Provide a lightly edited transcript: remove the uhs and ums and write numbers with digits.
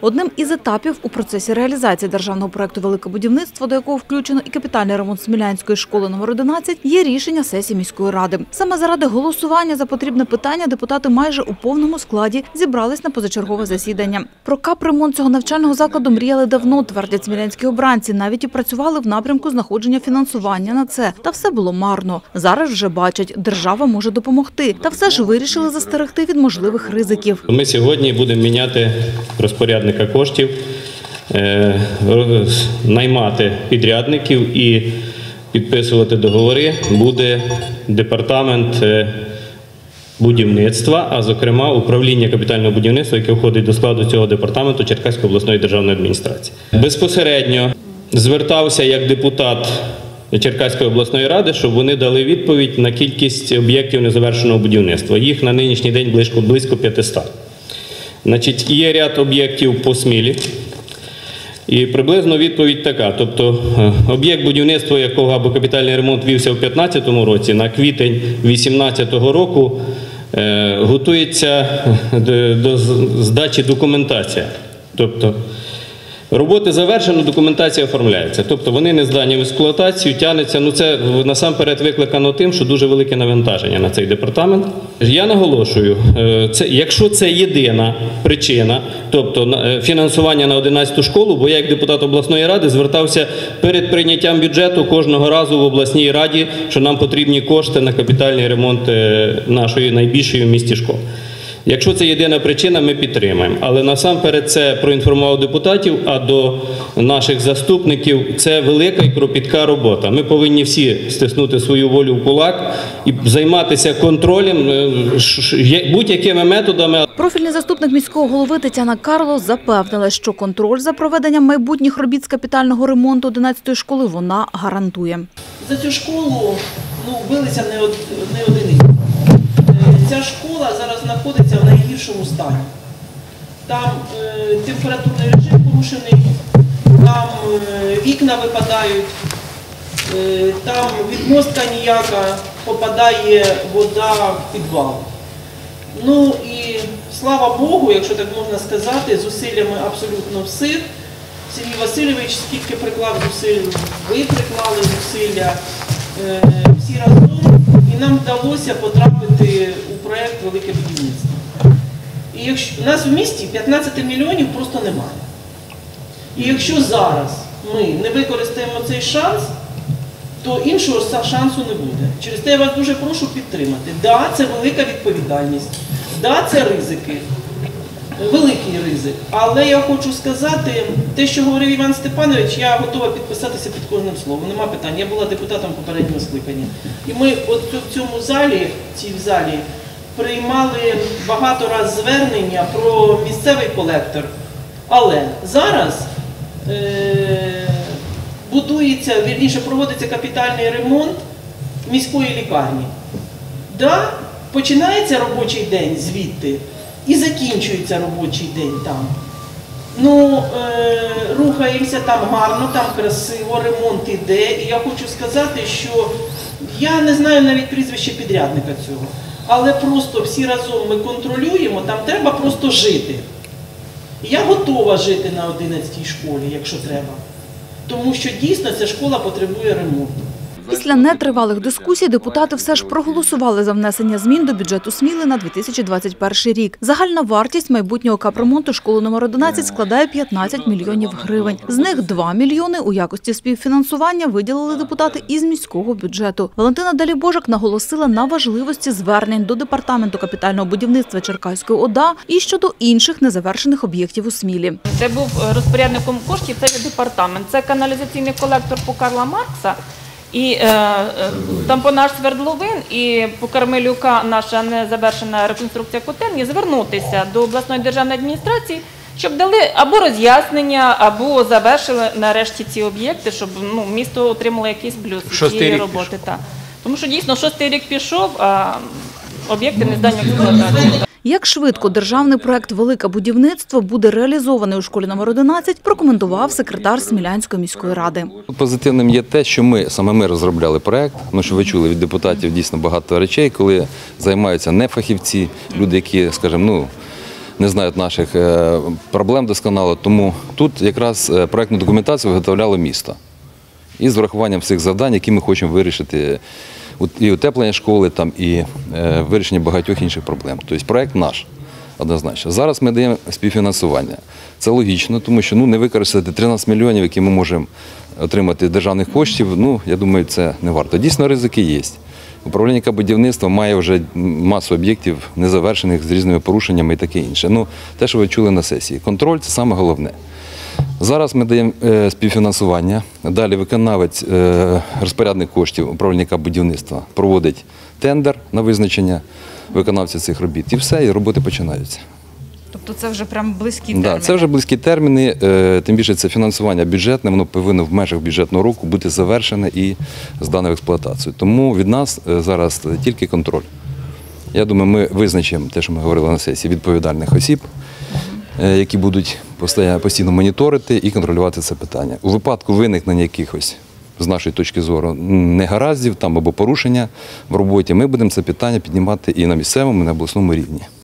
Одним із етапів у процесі реалізації державного проекту «Велике будівництво», до якого включено і капітальний ремонт Смілянської школи номер 11, є рішення сесії міської ради. Саме заради голосування за потрібне питання депутати майже у повному складі зібрались на позачергове засідання. Про капремонт цього навчального закладу мріяли давно, твердять смілянські обранці. Навіть і працювали в напрямку знаходження фінансування на це. Та все було марно. Зараз вже бачать, держава може допомогти. Та все ж вирішили застерегти від можливих ризиків. Ми сьогодні будемо міняти розпорядника коштів, наймати підрядників і підписувати договори буде департамент будівництва, а зокрема управління капітального будівництва, яке входить до складу цього департаменту Черкаської обласної державної адміністрації. Безпосередньо звертався як депутат Черкаської обласної ради, щоб вони дали відповідь на кількість об'єктів незавершеного будівництва. Їх на нинішній день близько 500. Значить, є ряд об'єктів по Смілі. І приблизно відповідь така. Тобто об'єкт будівництва, якого або капітальний ремонт вівся у 2015 році, на квітень 2018 року готується до здачі документація. Тобто роботи завершено, документація оформляється. Тобто вони не здані в експлуатацію, тягнеться. Це насамперед викликано тим, що дуже велике навантаження на цей департамент. Я наголошую, якщо це єдина причина, тобто фінансування на 11-ту школу, бо я як депутат обласної ради звертався перед прийняттям бюджету кожного разу в обласній раді, що нам потрібні кошти на капітальний ремонт нашої найбільшої в місті школи. Якщо це єдина причина, ми підтримаємо. Але насамперед це проінформував депутатів, а до наших заступників це велика і кропітка робота. Ми повинні всі стиснути свою волю в кулак і займатися контролем будь-якими методами. Профільний заступник міського голови Тетяна Карло запевнила, що контроль за проведенням майбутніх робіт з капітального ремонту 11-ї школи вона гарантує. За цю школу билися не один рік. Ця школа зараз знаходиться в найгіршому стані. Там температурний режим порушений, там вікна випадають, там відмостка ніяка, попадає вода в підвал. Ну і слава Богу, якщо так можна сказати, зусиллями абсолютно всіх. Сергій Васильович скільки приклав зусиль, ви приклали зусилля, всі разом. І нам вдалося потрапити у проєкт «Велике будівництво». І якщо у нас в місті 15 мільйонів просто немає. І якщо зараз ми не використаємо цей шанс, то іншого шансу не буде. Через те я вас дуже прошу підтримати. Да, це велика відповідальність, да, це ризики, великий ризик. Але я хочу сказати, те, що говорив Іван Степанович, я готова підписатися під кожним словом. Нема питань. Я була депутатом попереднього скликання. І ми от в цьому залі, приймали багато раз звернення про місцевий колектор. Але зараз проводиться капітальний ремонт міської лікарні. Да, починається робочий день звідти і закінчується робочий день там. Ну, рухаємося там гарно, там красиво, ремонт іде. І я хочу сказати, що я не знаю навіть прізвище підрядника цього, але просто всі разом ми контролюємо, там треба просто жити. Я готова жити на 11-й школі, якщо треба. Тому що дійсно ця школа потребує ремонту. Після нетривалих дискусій депутати все ж проголосували за внесення змін до бюджету Сміли на 2021 рік. Загальна вартість майбутнього капремонту школи номер 11 складає 15 мільйонів гривень. З них 2 мільйони у якості співфінансування виділили депутати із міського бюджету. Валентина Далібожик наголосила на важливості звернень до департаменту капітального будівництва Черкаської ОДА і щодо інших незавершених об'єктів у Смілі. Де був розпорядником коштів, це департамент. Це каналізаційний колектор по Карла Маркса. І там по наш Свердловин і по Кармелюка наша незавершена реконструкція котельні звернутися до обласної державної адміністрації, щоб дали або роз'яснення, або завершили нарешті ці об'єкти, щоб місто отримало якийсь плюс від цієї роботи. Тому що дійсно 6-й рік пішов, а об'єкти не здані в експлуатацію. Як швидко державний проект «Велике будівництво» буде реалізований у школі номер 11, прокоментував секретар Смілянської міської ради. Позитивним є те, що саме ми розробляли проект, що ви чули від депутатів дійсно багато речей, коли займаються не фахівці, люди, які, скажімо, не знають наших проблем досконало. Тому тут якраз проєктну документацію виготовляло місто. І з врахуванням всіх завдань, які ми хочемо вирішити, і утеплення школи, там, і вирішення багатьох інших проблем. Тобто проєкт наш, однозначно. Зараз ми даємо співфінансування. Це логічно, тому що не використати 13 мільйонів, які ми можемо отримати державних коштів, я думаю, це не варто. Дійсно, ризики є. Управління будівництва має вже масу об'єктів незавершених з різними порушеннями і таке інше. Те, що ви чули на сесії. Контроль – це саме головне. Зараз ми даємо співфінансування. Далі виконавець, розпорядник коштів управління будівництва проводить тендер на визначення виконавця цих робіт. І все, і роботи починаються. Тобто це вже прям близькі терміни? Так, це вже близькі терміни, тим більше це фінансування бюджетне, воно повинно в межах бюджетного року бути завершене і здане в експлуатацію. Тому від нас зараз тільки контроль. Я думаю, ми визначимо те, що ми говорили на сесії, відповідальних осіб, які будуть постійно моніторити і контролювати це питання. У випадку виникнення якихось, з нашої точки зору, негараздів там або порушення в роботі, ми будемо це питання піднімати і на місцевому, і на обласному рівні.